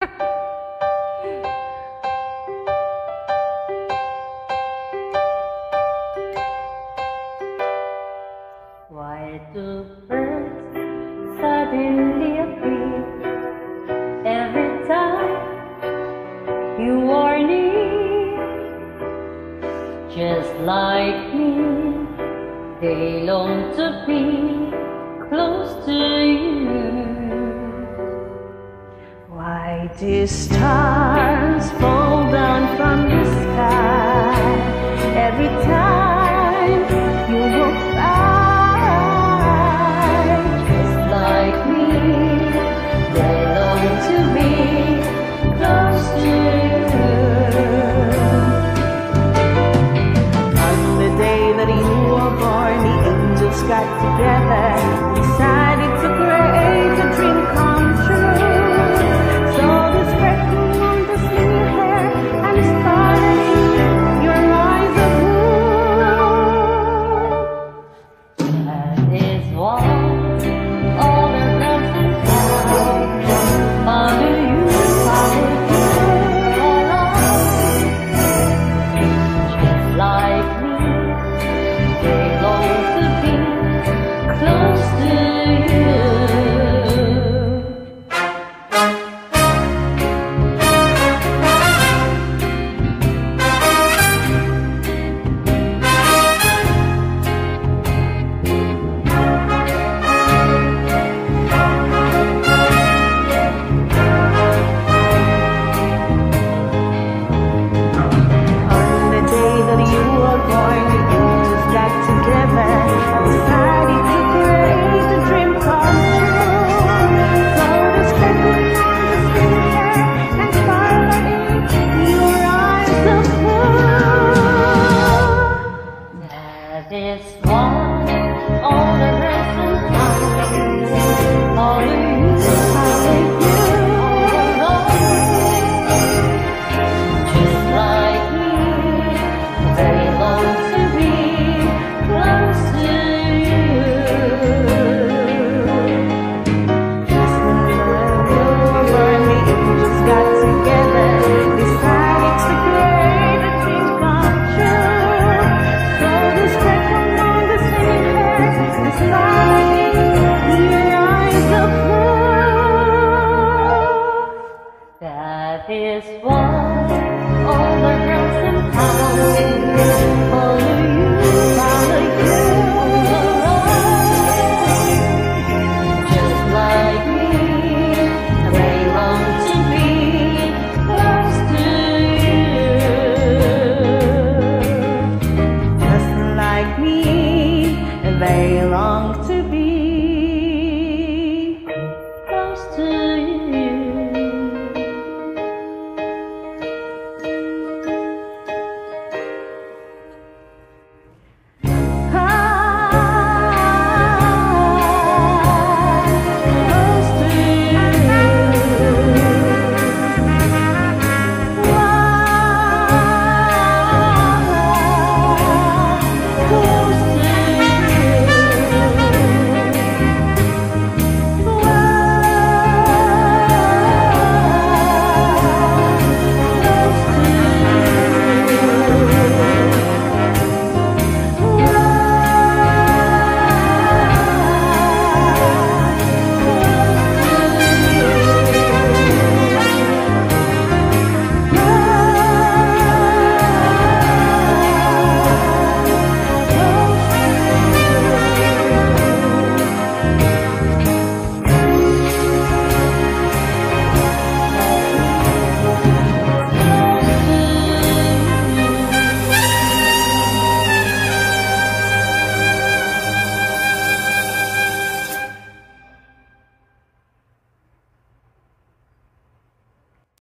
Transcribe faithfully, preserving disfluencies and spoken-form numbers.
Why do birds suddenly appear every time you are near? Just like me, they long to be close to you. Why do stars fall down from the sky every time you walk by? Just like me, they long to be close to you. On the day that you were born, the angels got together, decided to create a dream come true. So the sparkle on the singing hair and the starlight in your eyes of blue. That is why all the presents follow you, follow you along. Just like me, they long to be close to you. On the day that you were born, the angels got together, decided to create a dream come true. So the sparkle on the singing hair and starlight in your eyes of blue. That is why all the presents follow you, follow you along. Just like me, they long to be close to you. Just when you were born, the angels got together, decided to create a dream come true. So the sparkle on the singing hair and starlight in your eyes of blue. That is why